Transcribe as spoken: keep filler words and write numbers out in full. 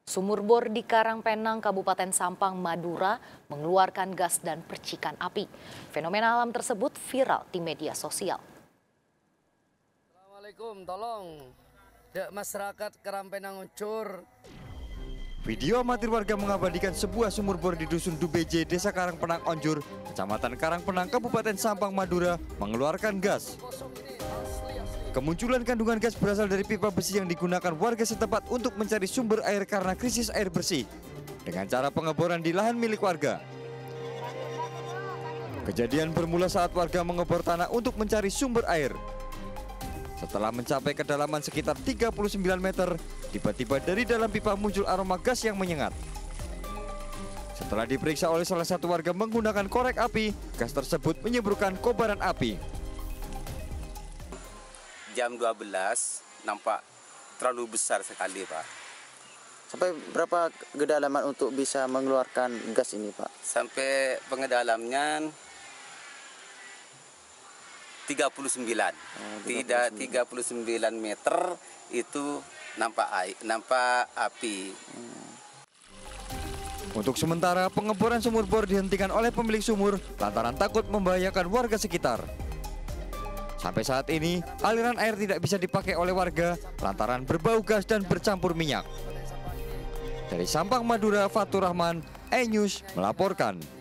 Sumur bor di Karangpenang, Kabupaten Sampang, Madura mengeluarkan gas dan percikan api. Fenomena alam tersebut viral di media sosial. Assalamualaikum, tolong Dek masyarakat Karangpenang Ucur. Video amatir warga mengabadikan sebuah sumur bor di Dusun Dubeje, Desa Karangpenang Onjur, Kecamatan Karangpenang, Kabupaten Sampang, Madura mengeluarkan gas. Kemunculan kandungan gas berasal dari pipa besi yang digunakan warga setempat untuk mencari sumber air karena krisis air bersih dengan cara pengeboran di lahan milik warga. Kejadian bermula saat warga mengebor tanah untuk mencari sumber air. Setelah mencapai kedalaman sekitar tiga puluh sembilan meter, tiba-tiba dari dalam pipa muncul aroma gas yang menyengat. Setelah diperiksa oleh salah satu warga menggunakan korek api, gas tersebut menyemburkan kobaran api. Jam dua belas nampak terlalu besar sekali, Pak. Sampai berapa kedalaman untuk bisa mengeluarkan gas ini, Pak? Sampai pengedalamnya tiga puluh sembilan. Oh, Tidak tiga puluh sembilan meter itu nampak air, nampak api. Hmm. Untuk sementara pengeboran sumur bor dihentikan oleh pemilik sumur lantaran takut membahayakan warga sekitar. Sampai saat ini, aliran air tidak bisa dipakai oleh warga lantaran berbau gas dan bercampur minyak. Dari Sampang, Madura, Fatur Rahman, E-News melaporkan.